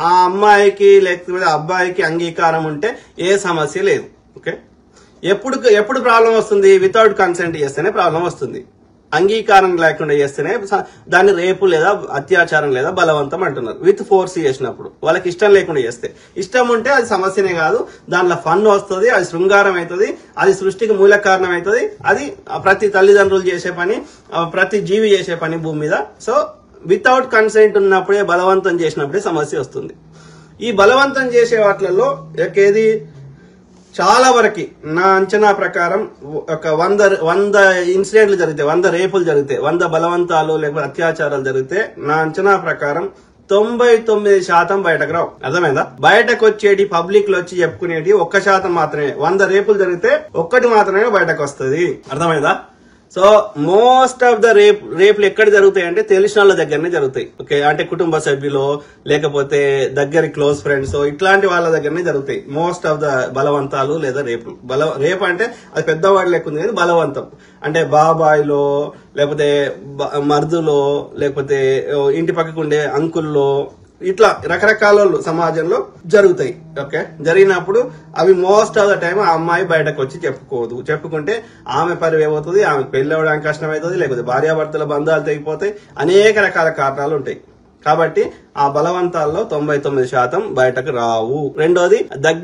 ఆ అమ్మాయికి లేకపోతే అబ్బాయికి అంగీకారం ఉంటే ఏ సమస్య లేదు. ఓకే, ఎప్పుడు ప్రాబ్లం వస్తుంది? వితౌట్ కన్సెంట్ చేస్తేనే ప్రాబ్లం వస్తుంది. అంగీకారం లేకుండా చేస్తేనే దాన్ని రేపు లేదా అత్యాచారం లేదా బలవంతం అంటున్నారు. విత్ ఫోర్స్ చేసినప్పుడు వాళ్ళకి ఇష్టం లేకుండా చేస్తే, ఇష్టం ఉంటే అది సమస్యనే కాదు, దాంట్లో ఫన్ వస్తుంది, అది శృంగారం అవుతుంది, అది సృష్టికి మూల కారణం అవుతుంది. అది ప్రతి తల్లిదండ్రులు చేసే పని, ప్రతి జీవి చేసే పని భూమి మీద. సో వితౌట్ కన్సెంట్ ఉన్నప్పుడే బలవంతం చేసినప్పుడే సమస్య వస్తుంది. ఈ బలవంతం చేసే వాటిలలో ఏది చాలా వరకు నా అంచనా ప్రకారం ఒక 100 ఇన్సిడెంట్లు జరిగితే, 100 రేపులు జరిగితే, 100 బలవంతాలు లేకపోతే అత్యాచారాలు జరిగితే నా అంచనా ప్రకారం 99% బయటకు రావు. అర్థమైందా? బయటకు వచ్చేటి పబ్లిక్ లో వచ్చి చెప్పుకునేటి 1% మాత్రమే. 100 రేపులు జరిగితే 1 మాత్రమే బయటకు వస్తుంది. అర్థమైందా? సో మోస్ట్ ఆఫ్ ద రేపులు ఎక్కడ జరుగుతాయి అంటే తెలిసిన వాళ్ళ దగ్గరనే జరుగుతాయి. ఓకే, అంటే కుటుంబ సభ్యులు లేకపోతే దగ్గరి క్లోజ్ ఫ్రెండ్స్ ఇట్లాంటి వాళ్ళ దగ్గరనే జరుగుతాయి మోస్ట్ ఆఫ్ ద బలవంతాలు లేదా రేపులు. రేపు అంటే అది పెద్దవాడు లేకుంది కానీ బలవంతం అంటే బాబాయిలో లేకపోతే మర్దులో లేకపోతే ఇంటి పక్కకు ఉండే అంకుల్లో ఇట్లా రకరకాల సమాజంలో జరుగుతాయి. ఓకే, జరిగినప్పుడు అవి మోస్ట్ ఆఫ్ ద టైం ఆ అమ్మాయి బయటకు వచ్చి చెప్పుకోదు. చెప్పుకుంటే ఆమె పరివి అవుతుంది, ఆమెకు పెళ్లి అవ్వడానికి కష్టమవుతుంది, లేకపోతే భార్యాభర్తల బంధాలు తెగిపోతాయి, అనేక రకాల కారణాలు ఉంటాయి. కాబట్టి ఆ బలవంతాల్లో 99% బయటకు రావు. రెండోది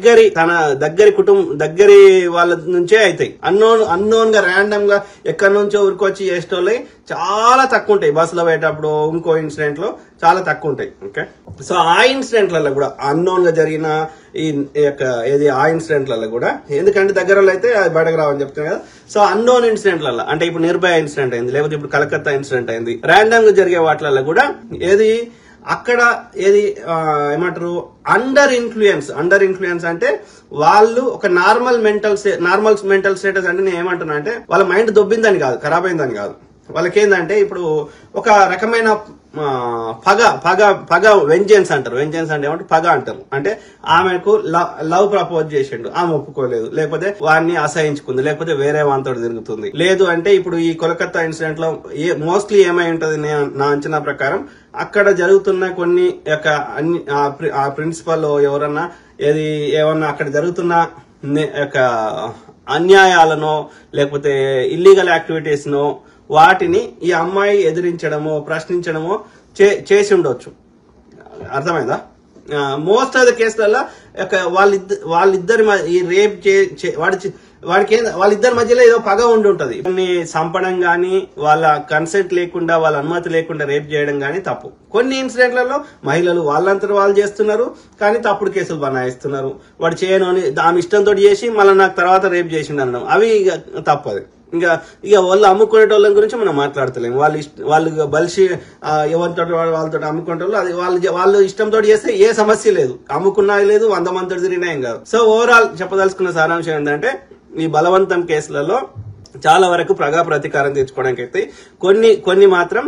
దగ్గరి వాళ్ళ నుంచే అవుతాయి. అన్నోన్ గా ర్యాండమ్ గా ఎక్కడి నుంచో ఊరికొచ్చి చేసేటోళ్ళే చాలా తక్కువ ఉంటాయి. బస్సులో పోయేటప్పుడు ఇంకో ఇన్సిడెంట్ లో చాలా తక్కువ ఉంటాయి. ఓకే, సో ఆ ఇన్సిడెంట్లలో కూడా అన్నోన్ గా జరిగిన ఆ ఇన్సిడెంట్లలో కూడా, ఎందుకంటే దగ్గర అయితే అది బయటకు రావని చెప్తున్నాను కదా. సో అన్నోన్ ఇన్సిడెంట్లలో అంటే ఇప్పుడు నిర్భయ ఇన్సిడెంట్ అయింది, లేకపోతే ఇప్పుడు కలకత్తా ఇన్సిడెంట్ అయింది, ర్యాండమ్ గా జరిగే వాటిలలో కూడా అక్కడ ఏమంటారు అండర్ ఇన్ఫ్లుయెన్స్ అంటే వాళ్ళు ఒక నార్మల్ మెంటల్ స్టేటస్ అంటే నేను ఏమంటున్నా అంటే వాళ్ళ మైండ్ దొబ్బిందని కాదు, ఖరాబ్ అయిందని కాదు. వాళ్ళకేందంటే ఇప్పుడు ఒక రకమైన పగ వెంజెన్స్ అంటారు. వెంజెన్స్ అంటే ఏమంటారు? పగ అంటారు. అంటే ఆమెకు లవ్ ప్రపోజ్ చేసిండు, ఆమె ఒప్పుకోలేదు, లేకపోతే వాడిని అసహించుకుంది, లేకపోతే వేరే వాంతో తిరుగుతుంది. లేదు అంటే ఇప్పుడు ఈ కోల్కతా ఇన్సిడెంట్ లో మోస్ట్లీ ఏమై ఉంటది నా అంచనా ప్రకారం, అక్కడ జరుగుతున్న కొన్ని ఆ ప్రిన్సిపల్ ఎవరన్నా ఏమన్నా అక్కడ జరుగుతున్న అన్యాయాలనో లేకపోతే ఇల్లీగల్ యాక్టివిటీస్ నో వాటిని ఈ అమ్మాయి ఎదిరించడమో ప్రశ్నించడమో చేసి ఉండొచ్చు. అర్థమైందా? మోస్ట్ ఆఫ్ ద కేసులలో వాళ్ళిద్దరి ఈ రేప్ వాళ్ళిద్దరి మధ్యలో ఏదో పగ ఉండి ఉంటది. కొన్ని చంపడం గానీ, వాళ్ళ కన్సెంట్ లేకుండా, వాళ్ళ అనుమతి లేకుండా రేప్ చేయడం గానీ తప్పు. కొన్ని ఇన్సిడెంట్లలో మహిళలు వాళ్ళంతా వాళ్ళు చేస్తున్నారు, కానీ తప్పుడు కేసులు బనాయిస్తున్నారు. వాడు చేయను అని ఆమె ఇష్టంతో చేసి మళ్ళీ నాకు తర్వాత రేప్ చేసిండు అనడం, అవి తప్పదు. ఇక వాళ్ళు అమ్ముకునేటోళ్ళ గురించి మనం మాట్లాడతలేము. వాళ్ళు బలిసి ఎవరితో వాళ్ళతో అమ్ముకునేటోళ్ళు, అది వాళ్ళు ఇష్టంతో చేస్తే ఏ సమస్య లేదు, అమ్ముకున్నా లేదు, 100 మందితో తిరిగినా ఏం కాదు. సో ఓవరాల్ చెప్పదలుచుకున్న సారాంశం ఏంటంటే ఈ బలవంతం కేసులలో చాలా వరకు ప్రతీకారం తెచ్చుకోవడానికి అయితే కొన్ని మాత్రం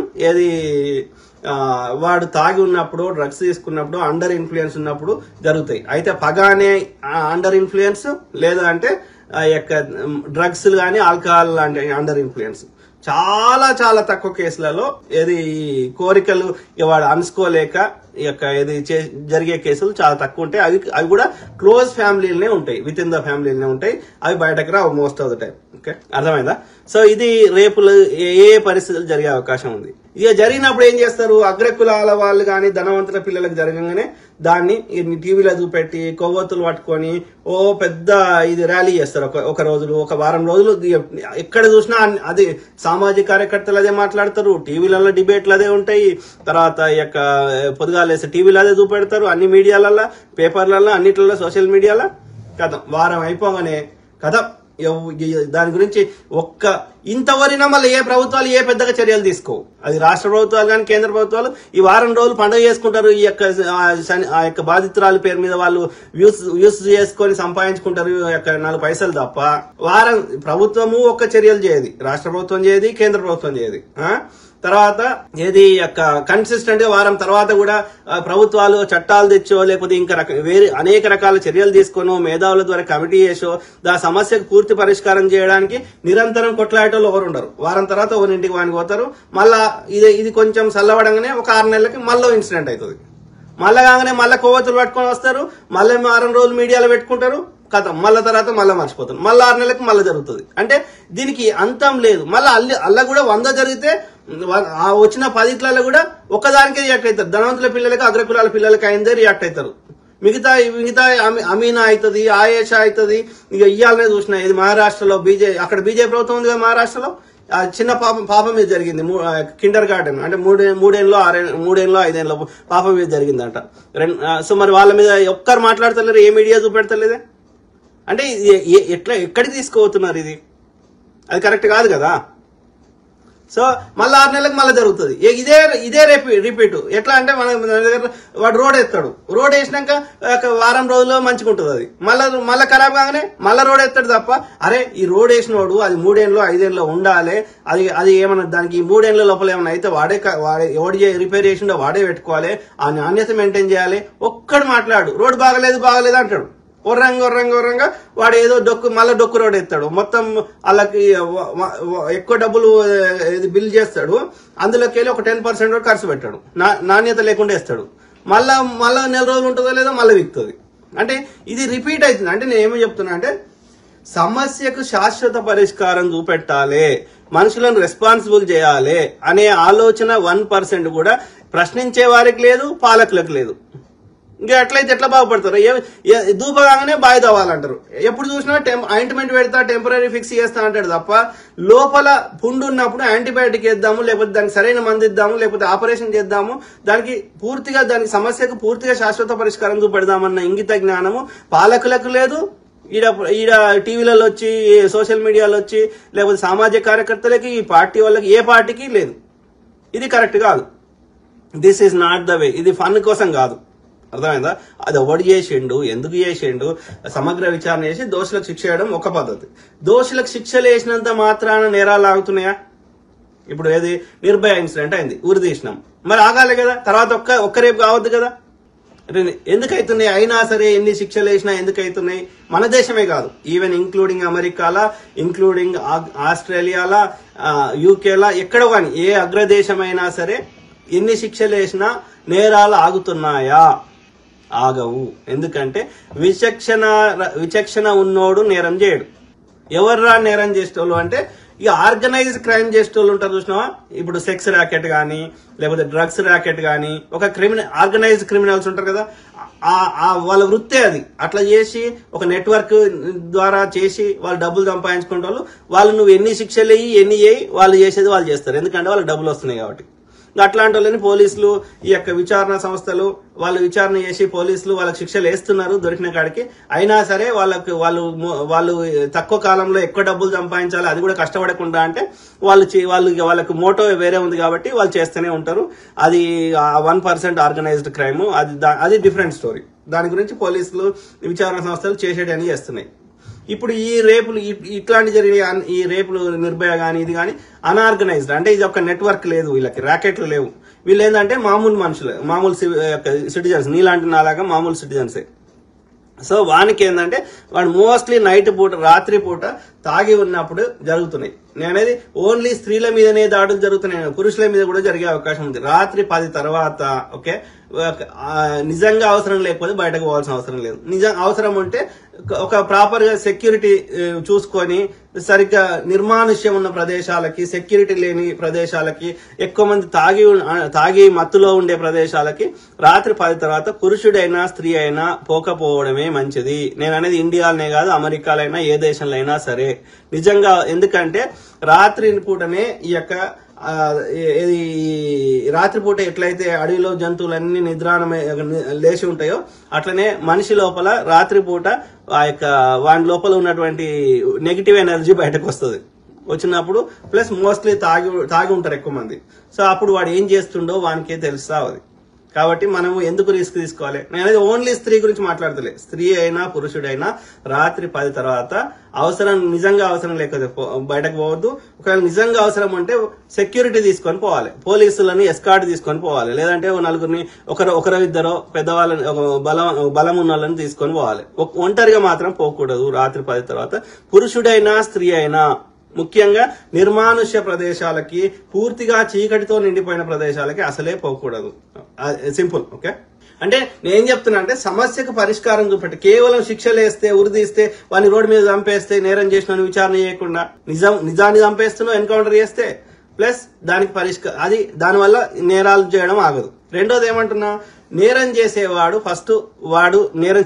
వాడు తాగి ఉన్నప్పుడు, డ్రగ్స్ తీసుకున్నప్పుడు, అండర్ ఇన్ఫ్లుయెన్స్ ఉన్నప్పుడు జరుగుతాయి. అయితే పగ అనే అండర్ ఇన్ఫ్లుయెన్స్, లేదా అంటే డ్రగ్స్ గానీ ఆల్కహాల్ లాంటి అండర్ ఇన్ఫ్లుయెన్స్ చాలా చాలా తక్కువ కేసులలో కోరికలు వాడు అనుకోలేక జరిగే కేసులు చాలా తక్కువ ఉంటాయి. అవి కూడా క్లోజ్ ఫ్యామిలీలనే ఉంటాయి, విత్ ఇన్ ద ఫ్యామిలీలనే ఉంటాయి. అవి బయటకు రావు most of the time. Okay, అర్థమైందా? సో ఇది రేపులు ఏ పరిస్థితులు జరిగే అవకాశం ఉంది. ఇక జరిగినప్పుడు ఏం చేస్తారు? అగ్రకులాల వాళ్ళు కానీ ధనవంతుల పిల్లలకు జరగగానే దాన్ని టీవీలో చూపెట్టి కొవ్వొత్తులు పట్టుకొని పెద్ద ర్యాలీ చేస్తారు. ఒక వారం రోజులు ఎక్కడ చూసినా అది సామాజిక కార్యకర్తలు అదే మాట్లాడతారు, టీవీలలో డిబేట్లు అదే ఉంటాయి, తర్వాత పొద్దుగాలేసి టీవీలో అదే చూపెడతారు, అన్ని మీడియాలలో, పేపర్లలో, అన్నిట్లలో, సోషల్ మీడియాలో. కథం వారం అయిపోగానే కథం దాని గురించి ఇంతవరకు మళ్ళీ ఏ ప్రభుత్వాలు ఏ పెద్దగా చర్యలు తీసుకోవు. అది రాష్ట్ర ప్రభుత్వాలు కానీ కేంద్ర ప్రభుత్వాలు ఈ వారం రోజులు పండుగ చేసుకుంటారు. ఆ యొక్క బాధితురాల పేరు మీద వాళ్ళు వ్యూస్ చేసుకొని సంపాదించుకుంటారు 4 పైసలు తప్ప. ప్రభుత్వము ఒక్క చర్యలు చేయదు, రాష్ట్ర ప్రభుత్వం చేయదు, కేంద్ర ప్రభుత్వం చేయదు. తర్వాత కన్సిస్టెంట్ గా వారం తర్వాత కూడా ప్రభుత్వాలు చట్టాలు తెచ్చో లేకపోతే ఇంకా వేరే అనేక రకాల చర్యలు తీసుకొనో మేధావుల ద్వారా కమిటీ చేసో ఆ సమస్యకు పూర్తి పరిష్కారం చేయడానికి నిరంతరం కొట్లాడేటోళ్ళు ఎవరు ఉండరు. వారం తర్వాత ఎవరింటికి వానికి పోతారు. మళ్ళా ఇది కొంచెం చల్లవడంగానే ఒక 6 నెలలకి మళ్ళీ ఇన్సిడెంట్ అవుతుంది, మళ్ళా కాగానే మళ్ళీ కొవ్వొత్తులు పట్టుకొని వస్తారు, మళ్ళీ వారం రోజులు మీడియాలో పెట్టుకుంటారు, కథ మళ్ళా తర్వాత మళ్ళీ మర్చిపోతారు, మళ్ళీ 6 నెలలకు మళ్ళీ జరుగుతుంది. అంటే దీనికి అంతం లేదు. మళ్ళీ అల్ల కూడా 100 జరిగితే వచ్చిన 10 కూడా ఒక్కదానికే రియాక్ట్ అవుతారు. ధనవంతుల పిల్లలకి అగ్రకులాల పిల్లలకి అయిందే రియాక్ట్ అవుతారు. మిగతా అమీనా అవుతుంది, ఆయేషా అవుతుంది. ఇక ఇయ్యాలనే చూసిన ఇది మహారాష్ట్రలో అక్కడ బీజేపీ ప్రభుత్వం ఉంది కదా మహారాష్ట్రలో, చిన్న పాపం మీద జరిగింది. కిండర్ గార్డెన్ అంటే 3 పాపం మీద జరిగిందంట. సో మరి వాళ్ళ మీద ఒక్కరు మాట్లాడతలేరు, ఏ మీడియా చూపెడతలేదే. అంటే ఎక్కడికి తీసుకుపోతున్నారు ఇది? అది కరెక్ట్ కాదు కదా. సో మళ్ళీ 6 నెలలకు మళ్ళీ జరుగుతుంది. ఇదే రిపీట్. ఎట్లా అంటే మన దగ్గర వాడు రోడ్ వేస్తాడు, రోడ్ వేసినాక వారం రోజుల్లో మంచిగా ఉంటుంది. అది మళ్ళీ ఖరాబ్ కాగానే మళ్ళీ రోడ్ వేస్తాడు తప్ప, అరే ఈ రోడ్ వేసినోడు అది 3 ఏళ్ళు 5 ఏళ్ళు ఉండాలి, అది ఏమన్నా దానికి ఈ 3 ఏళ్ళ లోపల ఏమన్నా అయితే వాడే ఎవడు రిపేర్ చేసిండో వాడే పెట్టుకోవాలి, ఆ నాణ్యత మెయింటైన్ చేయాలి. ఒక్కడు మాట్లాడు రోడ్ బాగలేదు అంటాడు. ఒర్రంగా వాడు ఏదో మళ్ళీ డొక్కు రోడ్ ఎత్తాడు, మొత్తం వాళ్ళకి ఎక్కువ డబ్బులు బిల్ చేస్తాడు, అందులోకి వెళ్ళి ఒక 10% ఖర్చు పెట్టాడు, నాణ్యత లేకుండా వేస్తాడు. మళ్ళా నెల రోజులు ఉంటుందో లేదో మళ్ళీ విక్తుంది. అంటే ఇది రిపీట్ అవుతుంది. అంటే నేను ఏమో చెప్తున్నా అంటే సమస్యకు శాశ్వత పరిష్కారం చూపెట్టాలి, మనుషులను రెస్పాన్సిబుల్ చేయాలి అనే ఆలోచన 1% కూడా ప్రశ్నించే వారికి లేదు, పాలకులకు లేదు. ఇంకా ఎట్లయితే ఎట్లా బాగుపడతారు? దూపగానే బాయ్ తవ్వాలంటారు. ఎప్పుడు చూసినా ఆయింట్మెంట్ పెడతా, టెంపరీ ఫిక్స్ చేస్తా అంటాడు తప్ప లోపల పుండు ఉన్నప్పుడు యాంటీబయాటిక్ వేద్దాము, లేకపోతే దానికి సరైన మందు ఇద్దాము, లేకపోతే ఆపరేషన్ చేద్దాము, దానికి సమస్యకు పూర్తిగా శాశ్వత పరిష్కారం చూపెడదామన్న ఇంగిత జ్ఞానము పాలకులకు లేదు. ఈడ టీవీలలో వచ్చి, సోషల్ మీడియాలో వచ్చి, లేకపోతే సామాజిక కార్యకర్తలకి, ఈ పార్టీ వాళ్ళకి, ఏ పార్టీకి లేదు. ఇది కరెక్ట్ కాదు. This is not the way. ఇది ఫన్ కోసం కాదు. అర్థమైందా? అది ఎవడు చేసిండు, ఎందుకు చేసిండు, సమగ్ర విచారణ చేసి దోషులకు శిక్ష వేయడం ఒక పద్ధతి. దోషులకు శిక్షలు వేసినంత మాత్రాన నేరాలు ఆగుతున్నాయా? ఇప్పుడు ఏది నిర్భయ ఇన్సిడెంట్ అయింది, ఉరి తీసినాం, మరి ఆగాలి కదా, తర్వాత ఒక్క రేపు కావద్దు కదా. ఎందుకు అవుతున్నాయి? అయినా సరే ఎన్ని శిక్షలు వేసినా ఎందుకు అవుతున్నాయి? మన దేశమే కాదు, ఈవెన్ ఇంక్లూడింగ్ అమెరికాలా, ఇంక్లూడింగ్ ఆస్ట్రేలియాలా, యూకేలా, ఎక్కడ కానీ ఏ అగ్రదేశమైనా సరే ఎన్ని శిక్షలు వేసినా నేరాలు ఆగుతున్నాయా? ఆగవు. ఎందుకంటే విచక్షణ ఉన్నోడు నేరం చేయడు. ఎవర్రా నేరం చేసేటోళ్ళు అంటే ఇక ఆర్గనైజ్డ్ క్రైమ్ చేసేటోళ్ళు ఉంటారు చూసినావా. ఇప్పుడు సెక్స్ ర్యాకెట్ గానీ, లేకపోతే డ్రగ్స్ ర్యాకెట్ గానీ, ఒక ఆర్గనైజ్డ్ క్రిమినల్స్ ఉంటారు కదా, వాళ్ళ వృత్తే అది. అట్లా చేసి ఒక నెట్వర్క్ ద్వారా చేసి వాళ్ళు డబ్బులు సంపాదించుకునే వాళ్ళు నువ్వు ఎన్ని శిక్షలు ఎన్ని చేయి, వాళ్ళు చేసేది వాళ్ళు చేస్తారు. ఎందుకంటే వాళ్ళకి డబ్బులు వస్తున్నాయి కాబట్టి. అట్లాంటి వాళ్ళని పోలీసులు, ఈ యొక్క విచారణ సంస్థలు వాళ్ళు విచారణ చేసి పోలీసులు వాళ్ళకి శిక్షలు వేస్తున్నారు దొరికిన కాడికి. అయినా సరే వాళ్ళు తక్కువ కాలంలో ఎక్కువ డబ్బులు సంపాదించాలి, అది కూడా కష్టపడకుండా అంటే వాళ్ళకి మోటో వేరే ఉంది కాబట్టి వాళ్ళు చేస్తూనే ఉంటారు. అది 1% ఆర్గనైజ్డ్ క్రైమ్, అది డిఫరెంట్ స్టోరీ. దాని గురించి పోలీసులు, విచారణ సంస్థలు చేసేటని చేస్తున్నాయి. ఇప్పుడు ఈ రేపులు ఇట్లాంటి జరిగే ఈ రేపులు నిర్భయ గానీ, ఇది కానీ అన్ఆర్గనైజ్డ్, అంటే ఇది ఒక నెట్వర్క్ లేదు, వీళ్ళకి ర్యాకెట్లు లేవు. వీళ్ళు ఏంటంటే మామూలు మనుషులు, మామూలు సిటిజన్స్, నీలాంటి నాలాగా మామూలు సిటిజన్సే. సో వానికి ఏంటంటే వాడు మోస్ట్లీ నైట్ పూట, రాత్రి పూట తాగి ఉన్నప్పుడు జరుగుతున్నాయి. నేనేది ఓన్లీ స్త్రీల మీదనే దాడులు జరుగుతున్నాయి, పురుషుల మీద కూడా జరిగే అవకాశం ఉంది. రాత్రి 10 తర్వాత ఓకే, నిజంగా అవసరం లేకపోతే బయటకు పోవాల్సిన అవసరం లేదు. అవసరం ఉంటే ఒక ప్రాపర్ గా సెక్యూరిటీ చూసుకొని, సరిగ్గా నిర్మానుష్యం ఉన్న ప్రదేశాలకి, సెక్యూరిటీ లేని ప్రదేశాలకి, ఎక్కువ మంది తాగి మత్తులో ఉండే ప్రదేశాలకి రాత్రి 10 తర్వాత పురుషుడైనా స్త్రీ అయినా పోకపోవడమే మంచిది. నేను అనేది ఇండియాలోనే కాదు, అమెరికాలో అయినా, ఏ దేశంలో అయినా సరే. నిజంగా ఎందుకంటే రాత్రి పూటనే ఈ యొక్క రాత్రిపూట ఎట్లయితే అడవిలో జంతువులన్నీ నిద్రాణమే లేచి ఉంటాయో, అట్లనే మనిషి లోపల రాత్రిపూట ఆ యొక్క వాడి లోపల ఉన్నటువంటి నెగిటివ్ ఎనర్జీ బయటకు వస్తుంది. వచ్చినప్పుడు ప్లస్ మోస్ట్లీ తాగి ఉంటారు ఎక్కువ మంది. సో అప్పుడు వాడు ఏం చేస్తుండో వానికే తెలుస్తా అది. కాబట్టి మనం ఎందుకు రిస్క్ తీసుకోవాలి? నేను అనేది ఓన్లీ స్త్రీ గురించి మాట్లాడతలే, స్త్రీ అయినా పురుషుడైనా రాత్రి 10 తర్వాత నిజంగా అవసరం లేకపోతే బయటకు పోవద్దు. ఒకవేళ నిజంగా అవసరం ఉంటే సెక్యూరిటీ తీసుకొని పోవాలి, పోలీసులని ఎస్కార్ట్ తీసుకొని పోవాలి, లేదంటే నలుగురిని ఒకరిద్దరో పెద్దవాళ్ళని, బలం ఉన్న వాళ్ళని తీసుకొని పోవాలి. ఒంటరిగా మాత్రం పోకూడదు రాత్రి 10 తర్వాత. పురుషుడైనా స్త్రీ అయినా ముఖ్యంగా నిర్మానుష్య ప్రదేశాలకి, పూర్తిగా చీకటితో నిండిపోయిన ప్రదేశాలకి అసలే పోకూడదు. సింపుల్. ఓకే, అంటే నేను చెప్తున్నా అంటే సమస్యకు పరిష్కారం చూపెట్టి కేవలం శిక్షలు వేస్తే ఉరిదీస్తే వాడిని రోడ్డు మీద చంపేస్తే నేరం చేసిన విచారణ చేయకుండా నిజాన్ని చంపేస్తున్నావు ఎన్కౌంటర్ చేస్తే ప్లస్ దానికి అది దానివల్ల నేరాలు చేయడం ఆగదు. రెండోది ఏమంటున్నా, నేరం చేసేవాడు ఫస్ట్ వాడు నేరం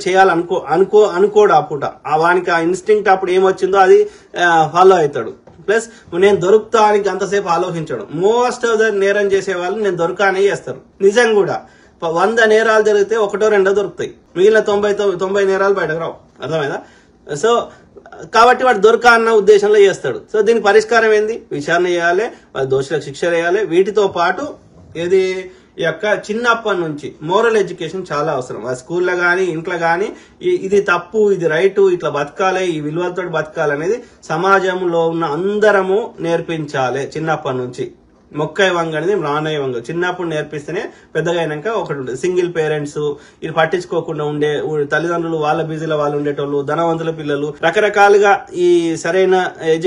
అనుకోడు అప్పుట వానికి ఆ ఇన్స్టింక్ట్ అప్పుడు ఏమొచ్చిందో అది ఫాలో అవుతాడు. ప్లస్ నేను దొరుకుతా అని అంతసేపు ఆలోచించడం. మోస్ట్ ఆఫ్ ద నేరం చేసే వాళ్ళు నేను దొరకానే చేస్తారు. నిజం కూడా 100 నేరాలు జరిగితే 1-2 దొరుకుతాయి, మిగిలిన 90 నేరాలు బయటకు రావు. అర్థమైందా? సో కాబట్టి వాడు దొరక అన్న ఉద్దేశంలో చేస్తాడు. సో దీనికి పరిష్కారం ఏంది? విచారణ చేయాలి, వాళ్ళ దోషులకు శిక్ష వేయాలి. వీటితో పాటు ఏది యొక్క చిన్నప్పటి నుంచి మోరల్ ఎడ్యుకేషన్ చాలా అవసరం. ఆ స్కూల్లో గానీ ఇంట్లో గానీ ఇది తప్పు ఇది రైటు ఇట్లా బతకాలి ఈ విలువలతో బతకాలి అనేది సమాజంలో ఉన్న అందరము నేర్పించాలి చిన్నప్పటి నుంచి. మొక్కై వంగ అనేది రానయ్య వంగ చిన్నప్పుడు నేర్పిస్తేనే పెద్దగా అయినాక ఒకటి ఉంటుంది. సింగిల్ పేరెంట్స్ ఇది పట్టించుకోకుండా ఉండే తల్లిదండ్రులు వాళ్ళ బిజీలో వాళ్ళు ఉండేటోళ్ళు, ధనవంతుల పిల్లలు, రకరకాలుగా ఈ సరైన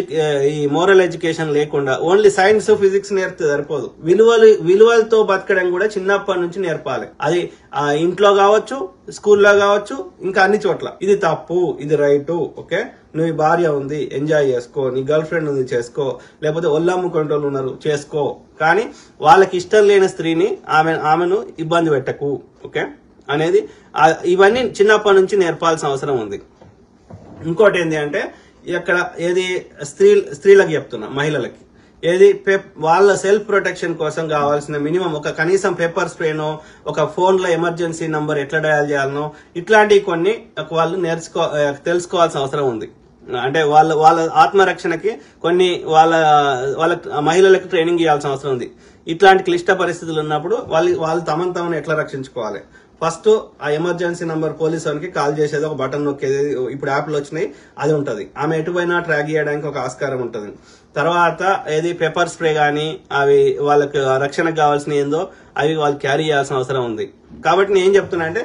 ఈ మోరల్ ఎడ్యుకేషన్ లేకుండా ఓన్లీ సైన్స్ ఫిజిక్స్ నేర్పితే సరిపోదు. విలువలతో బతకడం కూడా చిన్నప్పటి నుంచి నేర్పాలి. అది ఇంట్లో కావచ్చు, స్కూల్లో కావచ్చు, ఇంకా అన్ని చోట్ల. ఇది తప్పు ఇది రైటు. ఓకే, నువ్వు భార్య ఉంది ఎంజాయ్ చేసుకో, నీ గర్ల్ ఫ్రెండ్ ఉంది చేసుకో, లేకపోతే ఒళ్ళమ్ముకుంటోళ్ళు ఉన్నారు చేసుకో, కానీ వాళ్ళకి ఇష్టం లేని స్త్రీని ఆమెను ఇబ్బంది పెట్టకు. ఓకే అనేది ఇవన్నీ చిన్నప్పటి నుంచి నేర్పాల్సిన అవసరం ఉంది. ఇంకోటి ఏంటి అంటే ఇక్కడ ఏది స్త్రీలకు చెప్తున్నా, మహిళలకి ఏది వాళ్ళ సెల్ఫ్ ప్రొటెక్షన్ కోసం కావాల్సిన మినిమం ఒక కనీసం పేపర్ స్ప్రేనో, ఒక ఫోన్ లో ఎమర్జెన్సీ నంబర్ ఎట్లా డయల్ చేయాలనో ఇట్లాంటివి కొన్ని వాళ్ళు తెలుసుకోవాల్సిన అవసరం ఉంది. అంటే వాళ్ళ ఆత్మరక్షణకి కొన్ని వాళ్ళ మహిళలకు ట్రైనింగ్ ఇవ్వాల్సిన అవసరం ఉంది. ఇట్లాంటి క్లిష్ట పరిస్థితులు ఉన్నప్పుడు వాళ్ళు తమను ఎట్లా రక్షించుకోవాలి. ఫస్ట్ ఆ ఎమర్జెన్సీ నంబర్ పోలీస్ వానికి కాల్ చేసేది ఒక బటన్ నొక్కేది, ఇప్పుడు యాప్లు వచ్చినాయి అది ఉంటది. ఆమె ఎటుపోయినా ట్రాక్ చేయడానికి ఒక ఆస్కారం ఉంటది. తర్వాత ఏది పేపర్ స్ప్రే గానీ అవి వాళ్ళకి రక్షణకు కావాల్సిన ఏందో అవి వాళ్ళు క్యారీ చేయాల్సిన అవసరం ఉంది. కాబట్టి నేను ఏం చెప్తున్నా అంటే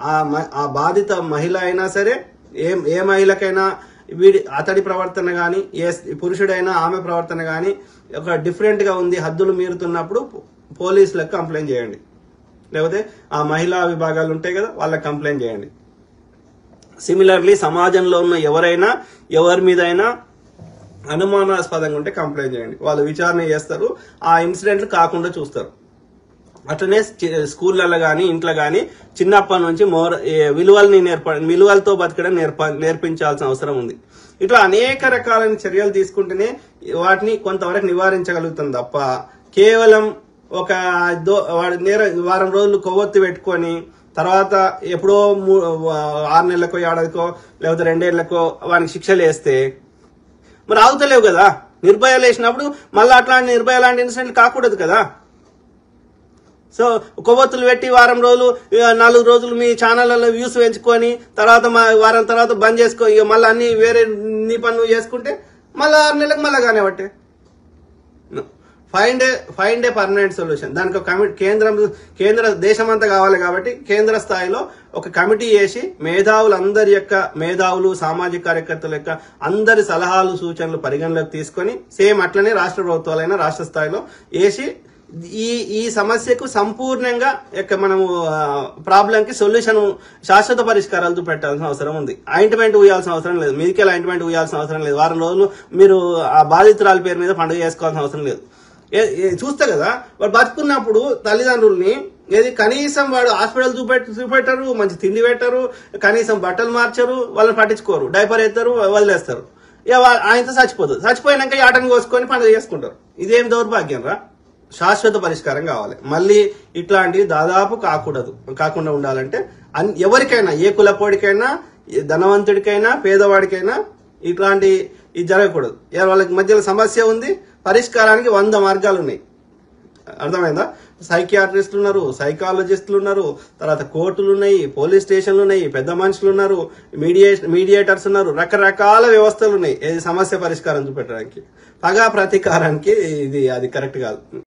ఆ బాధిత మహిళ అయినా సరే ఏ మహిళకైనా అతడి ప్రవర్తన గాని ఏ పురుషుడైనా ఆమె ప్రవర్తన గాని ఒక డిఫరెంట్ గా ఉంది, హద్దులు మీరుతున్నప్పుడు పోలీసులకు కంప్లైంట్ చేయండి, లేకపోతే ఆ మహిళా విభాగాలు ఉంటాయి కదా వాళ్ళకి కంప్లైంట్ చేయండి. సిమిలర్లీ సమాజంలో ఉన్న ఎవరి మీదైనా అనుమానాస్పదంగా ఉంటే కంప్లైంట్ చేయండి. వాళ్ళు విచారణ చేస్తారు, ఆ ఇన్సిడెంట్లు కాకుండా చూస్తారు. అట్లనే స్కూళ్ళలో గానీ ఇంట్లో గానీ చిన్నప్పటి నుంచి విలువలతో బతకడం నేర్పించాల్సిన అవసరం ఉంది. ఇట్లా అనేక రకాలైన చర్యలు తీసుకుంటేనే వాటిని కొంతవరకు నివారించగలుగుతాం తప్ప కేవలం ఒక వారం రోజులు కొవ్వొత్తి పెట్టుకొని తర్వాత ఎప్పుడో 6 నెలలకో ఏడాదికో లేకపోతే 2 ఏళ్లకో వానికి శిక్షలు వేస్తే మరి ఆగుతలేవు కదా. నిర్భయాలు వేసినప్పుడు మళ్ళీ అట్లాంటి నిర్భయ లాంటి ఇన్సిడెంట్లు కాకూడదు కదా. సో కొవ్వొత్తులు పెట్టి వారం రోజులు 4 రోజులు మీ ఛానళ్లలో వ్యూస్ పెంచుకొని తర్వాత వారం తర్వాత బంద్ చేసుకో, ఇక మళ్ళీ అన్ని వేరే నీ పని నువ్వు చేసుకుంటే మళ్ళీ 6 నెలలకు మళ్ళీ కానివ్వట్టే. Find a permanent solution. దానికి ఒక కేంద్ర దేశమంతా కావాలి కాబట్టి కేంద్ర స్థాయిలో ఒక కమిటీ వేసి మేధావులు సామాజిక కార్యకర్తల యొక్క అందరి సలహాలు సూచనలు పరిగణలోకి తీసుకొని సేమ్ అట్లనే రాష్ట్ర ప్రభుత్వాలైనా రాష్ట్ర స్థాయిలో వేసి ఈ సమస్యకు సంపూర్ణంగా మనము ప్రాబ్లం కి సొల్యూషన్ శాశ్వత పరిష్కారాలతో పెట్టాల్సిన అవసరం ఉంది. ఆయింట్మెంట్ ఊయాల్సిన అవసరం లేదు, మెడికల్ ఆయింట్మెంట్ ఊయాల్సిన అవసరం లేదు, వారం రోజులు మీరు ఆ బాధితురాల పేరు మీద పండుగ చేసుకోవాల్సిన అవసరం లేదు. చూస్తే కదా వాడు బతుకున్నప్పుడు తల్లిదండ్రుల్ని కనీసం వాడు హాస్పిటల్ చూపెట్టరు, మంచి తిండి పెట్టరు, కనీసం బట్టలు మార్చరు, వాళ్ళని పట్టించుకోరు, డైపర్ ఎత్తారు, వదిలేస్తారు. ఇక ఆయనతో చచ్చిపోయినాక ఆటను కోసుకొని పండుగ చేసుకుంటారు. ఇదేం దౌర్భాగ్యం రా. శాశ్వత పరిష్కారం కావాలి. మళ్ళీ ఇట్లాంటివి దాదాపు కాకుండా ఉండాలంటే ఎవరికైనా ఏ కులపోడికైనా ధనవంతుడికైనా పేదవాడికైనా ఇట్లాంటి ఇది జరగకూడదు. వాళ్ళకి మధ్యలో సమస్య ఉంది, పరిష్కారానికి 100 మార్గాలు ఉన్నాయి. అర్థమైందా? సైకియాట్రిస్టులు ఉన్నారు, సైకాలజిస్టులు ఉన్నారు, తర్వాత కోర్టులు ఉన్నాయి, పోలీస్ స్టేషన్లు ఉన్నాయి, పెద్ద మనుషులు ఉన్నారు, మీడియేటర్స్ ఉన్నారు, రకరకాల వ్యవస్థలు ఉన్నాయి సమస్య పరిష్కారం చూపెట్టడానికి. పగా ప్రతీకారానికి అది కరెక్ట్ కాదు.